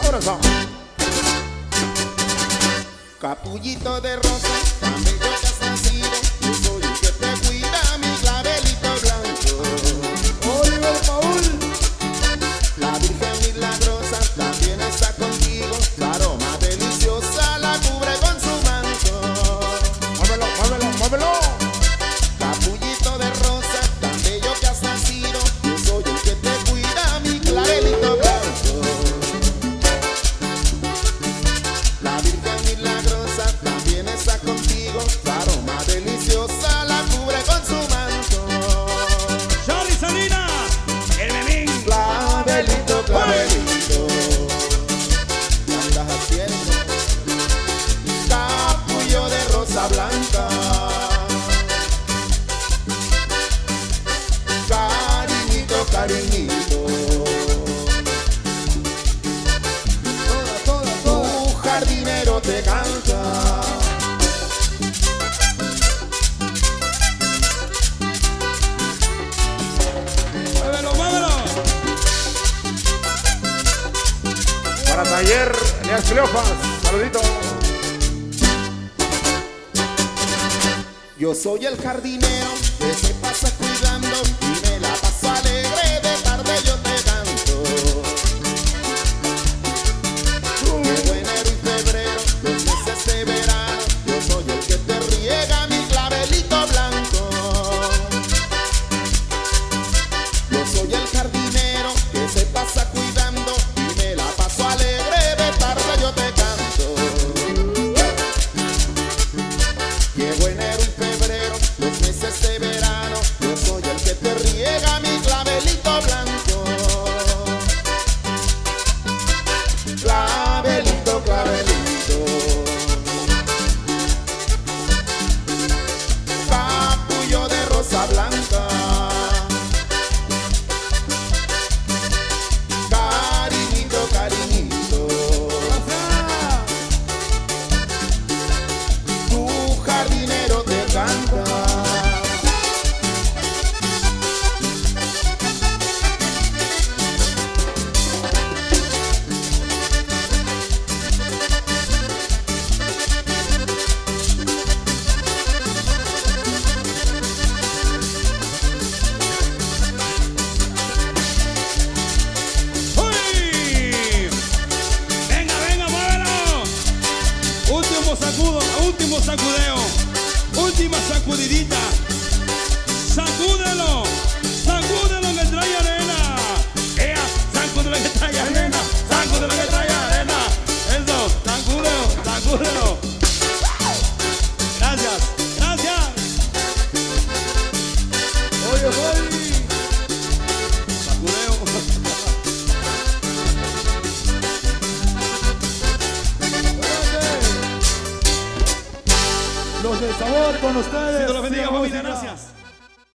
corazón. Capullito de rosa, tan bello que has nacido, yo soy el que te cuida, mi clavelito blanco. Oliver Paul. La Virgen milagrosa también está contigo, su aroma deliciosa la cubre con su manto. Muévelo, muévelo, muévelo. Capullito de rosa, tan bello que has nacido, yo soy el que te cuida, mi clavelito blanco. La Virgen milagrosa también está contigo, su aroma deliciosa la cubre con su manto. Charly Salina, el Memín. Clavelito, clavelito, ya andas haciendo capullo de rosa blanca. Cariñito, cariñito, tu jardinero te canta. Muévelo, muévelo. Para Taller Elías Cleofas, saludito. Yo soy el jardinero que se pasa cuidando y me la paso alegre, de tarde yo te canto. Llevo enero y febrero, los meses de verano, yo soy el que te riega, mi clavelito blanco. Yo soy el jardinero que se pasa cuidando y me la paso alegre, de tarde yo te canto. Llevo enero y febrero, los meses de verano, yo soy el que te riega, mi clavelito blanco. Clavelito, clavelito, capullo de rosa blanca. Cariñito, cariñito, tu jardinero te canta. ¡Uy! Venga, venga, muévelo. Último sacudo, último sacudeo. Última sacudidita. Sacúdelo. Sacúdelo que trae arena. ¡Ea! Sacúdelo que trae arena. Sacúdelo que trae arena. Eso, sacúdelo, sacúdelo. Gracias, gracias. Oye, oye. Sacudeo. Los de sabor con ustedes. Dios los bendiga, Sigan familia. música. Gracias.